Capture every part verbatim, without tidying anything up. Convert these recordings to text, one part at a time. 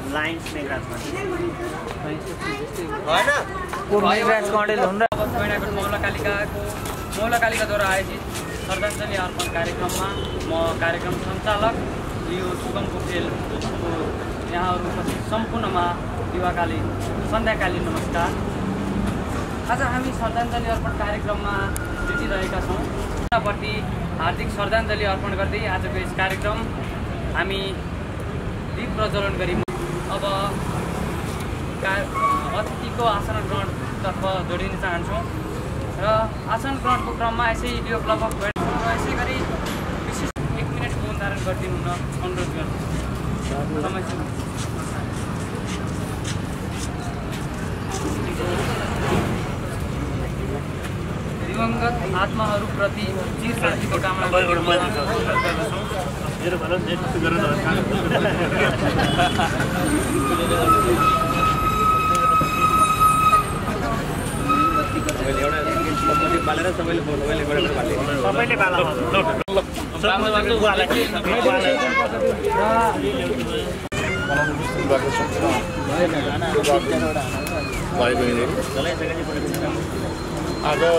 Lines मेघराजमा मौलकालिकाको मौलकालिकाद्वारा आयोजित श्रद्धाञ्जली अर्पण कार्यक्रममा म कार्यक्रम सञ्चालक यो सुगम पोखरेलको यहाँहरू उपस्थित सम्पूर्णमा दिवाकालीन सन्ध्याकालीन नमस्कार। आज हामी श्रद्धाञ्जली अर्पण कार्यक्रममा जुटिरहेका छौँ। प्रति हार्दिक श्रद्धाञ्जली अर्पण गर्दै आजको यस कार्यक्रम हामी दीप प्रज्वलन गरी अब अतिथिको आसन ग्रहणतर्फ जोडिन चाहन्छौँ र आसन ग्रहणको क्रममा यसै यो क्लब अफ यसै गरी विशेष एक मिनट मौन धारण गरिदिनु हुन अनुरोध गर्छु। समय छ। दिवंगत आत्माहरूप्रति चिर शान्तिको कामना गर्दछौँ। आज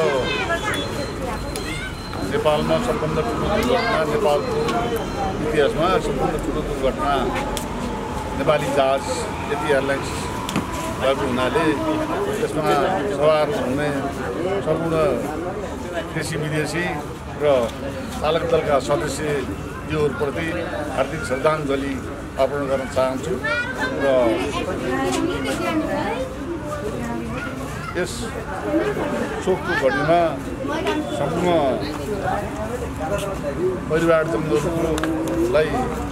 नेपालमा सबभन्दा ठुलो दुर्घटना, नेपालको इतिहासमा सबभन्दा ठुलो दुर्घटना नेपाली जहाज जेटी एयरलाइन्स भएको हुनाले त्यसमा सवार हुने सम्पूर्ण देशी विदेशी र चालक दलका सदस्यज्यूहरूप्रति हार्दिक श्रद्धाञ्जली अर्पण गर्न चाहन्छु र यस शोकको घडीमा सम्पूर्ण परिवारजनहरूलाई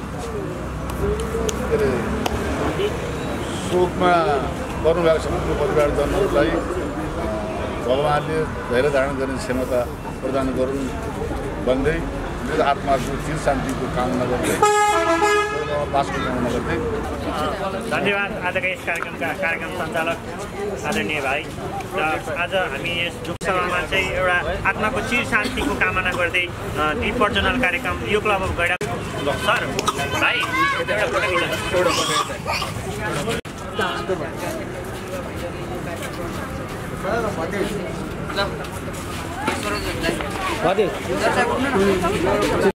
के अरे शोकमा पर्नुभएको सम्पूर्ण परिवारजनहरूलाई भगवानले धैर्य धारण गर्ने क्षमता प्रदान गरून् भन्दै मेरो आत्माको चिर शान्तिको कामना गर्दै बासको कामना गर्दै धन्यवाद। आजका यस कार्यक्रमका कार्यक्रम सञ्चालक आदरणीय भाइ र आज हामी यस दुःखसभामा चाहिँ एउटा आत्माको चिर शान्तिको कामना गर्दै दीप प्रज्वलन कार्यक्रम यो क्लब अफ गैडा सर भाइ एउटा फोटो